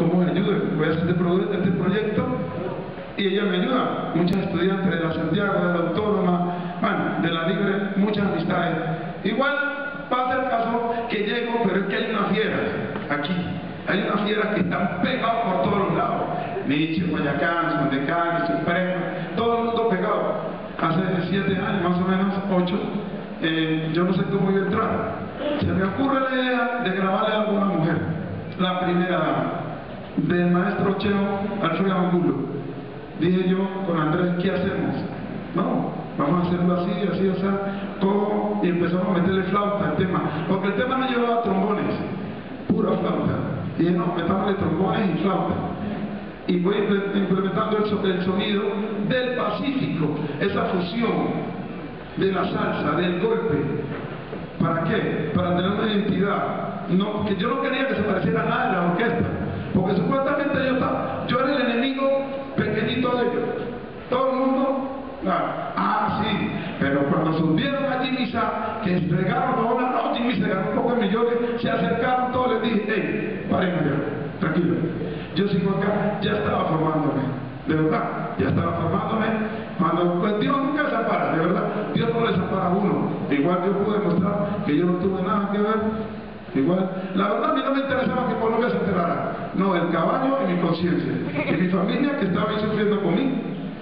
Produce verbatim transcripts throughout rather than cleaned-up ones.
¿cómo me ayuden? Voy a hacer este, pro este proyecto y ella me ayuda. Muchas estudiantes de la Santiago, de la Autónoma, bueno, de la Libre, muchas amistades. Igual pasa el caso que llego, pero es que hay una fiera aquí. Hay unas fieras que están pegados por todos los lados. Nietzsche, Guayacán, Sondecán, Supremo, todo el mundo pegado. Hace siete años, más o menos, ocho, eh, yo no sé cómo iba a entrar. Se me ocurre la idea de grabarle algo a una mujer, la primera dama, del maestro Cheo Alfredo Angulo. Dije yo con Andrés, ¿qué hacemos? No, vamos a hacerlo así, así, o sea, todo, y empezamos a meterle flauta al tema, porque el tema no llevaba trombones, pura flauta. Y dije, no, metámosle trombones y flauta. Y voy implementando el, so el sonido del Pacífico, esa fusión de la salsa, del golpe. ¿Para qué? Para tener una identidad. No, porque yo no quería que se pareciera a nada de la orquesta, porque supuestamente yo, estaba, yo era el enemigo pequeñito de ellos. Todo el mundo, ah, ah sí, pero cuando subieron a Jimmy Sa, que entregaron la bola, no, Jimmy se ganó un poco de millones, se acercaron todos, les dije, hey, paren allá, tranquilo. Yo sigo acá, ya estaba formándome, de verdad, ya estaba formándome. Cuando pues, Dios nunca desampara, de verdad, Dios no le desampara a uno. Igual yo pude demostrar que yo no tuve nada que ver. Igual, la verdad a mí no me interesaba que Colombia se enterara. No, el caballo y mi conciencia. Y mi familia que estaba ahí sufriendo conmigo.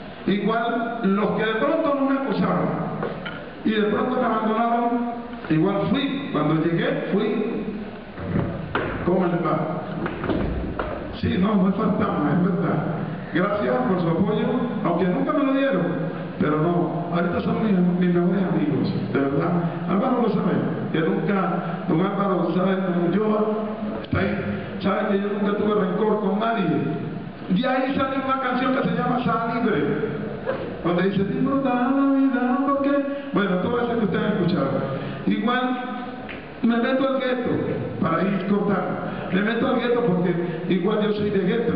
Igual, los que de pronto no me acusaron y de pronto me abandonaron, igual fui. Cuando llegué, fui. ¿Cómo les va? Sí, no, no es fantasma, es verdad. Gracias por su apoyo, aunque nunca me lo dieron, pero no, ahorita son mis, mis mejores amigos, de verdad. Álvaro lo sabe, que nunca, don Álvaro sabe como yo, está ahí, sabe que yo nunca tuve rencor con nadie. De ahí sale una canción que se llama Sa Libre, donde dice, disfruta la vida, porque, bueno, todo eso que ustedes han escuchado. Igual, me meto al gueto, para ir cortando, me meto al gueto porque igual yo soy de gueto.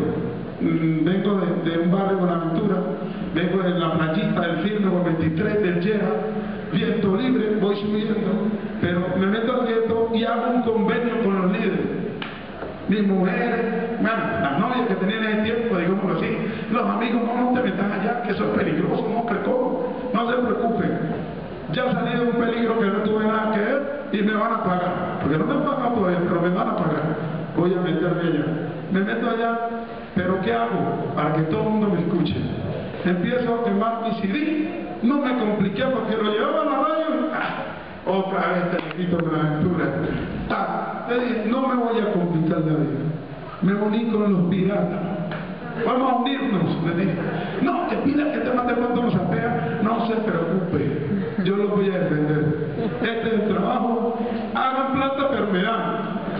Vengo de, de un barrio con aventura, vengo de la playita del firme con veintitrés del Yera, viento libre, voy subiendo, pero me meto al gueto y hago un convenio con los líderes. Mis mujeres, bueno, las novias que tenían en ese tiempo, digámoslo así, los amigos, no, no te metas allá, que eso es peligroso, no, que cómo, no se preocupen. Ya salí de un peligro que no tuve nada que ver y me van a pagar, porque no me han pagado todavía, pero me van a pagar. Voy a meterme allá. Me meto allá, pero ¿qué hago? Para que todo el mundo me escuche. Empiezo a quemar mi C D, no me compliqué porque lo llevaba a la radio. Ah, otra vez te invito con la aventura. Ah, le dije, no me voy a complicar la vida. Me uní con los piratas. Vamos a unirnos, le dije. No, que pida que te mate cuando nos apea, no se preocupe, yo lo voy a defender. Este es el trabajo, hagan plata pero me dan.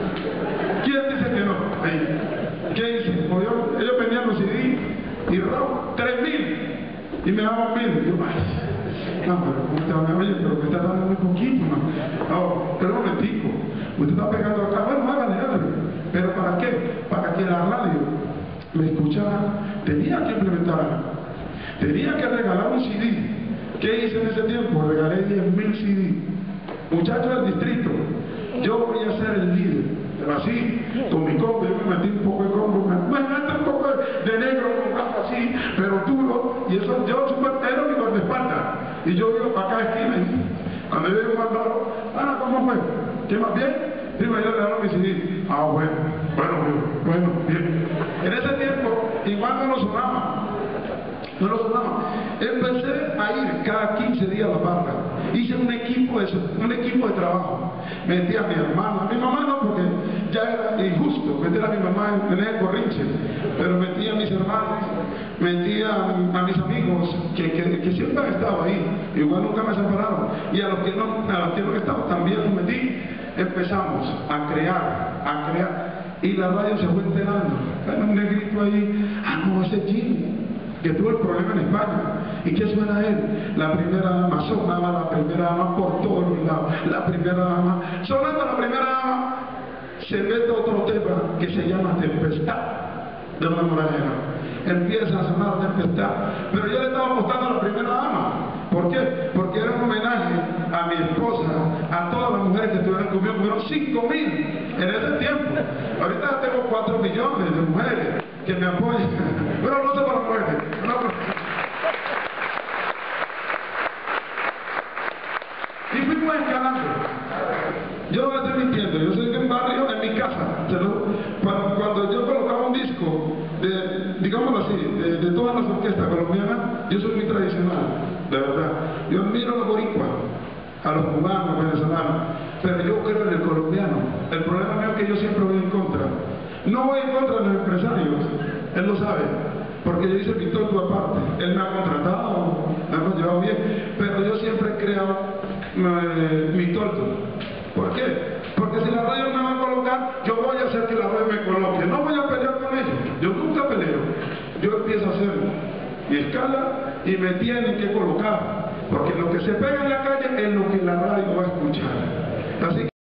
¿Quién dice que no? Ahí. ¿Qué hice? Yo, ellos vendían los C D y robo, tres mil y me daban mil. Yo, ay, no, pero usted me oye, pero me está dando muy poquito, no, no, pero un momentico, usted está pegando acá, bueno, hágale, hágale. ¿Pero para qué? Para que la radio me escuchara, tenía que implementar algo, tenía que regalar un C D. ¿Qué hice en ese tiempo? Regalé diez mil C D. Muchachos del distrito, yo voy a ser el líder, pero así, con mi combo, yo me metí un poco de combo, me metí un poco de, de negro con blanco así, pero duro, y eso, yo super era mi guardaespaldas, y yo iba para cada esquina, y cuando yo digo mandado, ah, ¿cómo fue? ¿Qué más bien? Digo, yo le daba mi C D. Ah, bueno, bueno, bueno, bien. En ese tiempo, igual no lo sonaba. No lo sonaba. Empecé a ir cada quince días a la barra. Hice un equipo de, un equipo de trabajo. Metí a mi hermano, a mi mamá no, porque ya era injusto meter a mi mamá en el corrinche. Pero metí a mis hermanos, metí a, a mis amigos que, que, que siempre han estado ahí. Igual nunca me separaron. Y a los que no, a los que no han estado también los metí. Empezamos a crear, a crear. Y la radio se fue enterando. Hay un negrito ahí, ah, no, ese Jimmy, que tuvo el problema en España. ¿Y qué suena él? La primera dama, sonaba la primera dama por todos los lados. La primera dama, sonando la primera dama, se mete otro tema que se llama Tempestad, de una moradera. Empieza a sonar Tempestad. Pero yo le estaba apostando a la primera dama. ¿Por qué? Porque era un homenaje a mi esposa, a todas las mujeres que estuvieron conmigo, fueron cinco mil en ese tiempo. Ahorita ya tengo cuatro millones de mujeres que me apoyan. Pero no se para las mujeres. No, pero... Y fuimos escalando. Yo no estoy mintiendo, yo soy de un barrio en mi casa. Cuando, cuando yo colocaba un disco, de, digámoslo así, de, de todas las orquestas colombianas, yo soy muy tradicional, de verdad. Yo admiro a los boricuas, a los cubanos, venezolanos, pero yo creo en el colombiano. El problema mío es que yo siempre voy en contra. No voy en contra de los empresarios, él lo sabe, porque yo hice mi torto aparte. Él me ha contratado, me hemos llevado bien, pero yo siempre he creado eh, mi torto. ¿Por qué? Porque si la radio me va a colocar, yo voy a hacer que la radio me coloque. No voy a pelear con ellos. Yo nunca peleo. Yo empiezo a hacer mi escala y me tienen que colocar. Porque lo que se pega en la calle es lo que la radio va a escuchar. Así que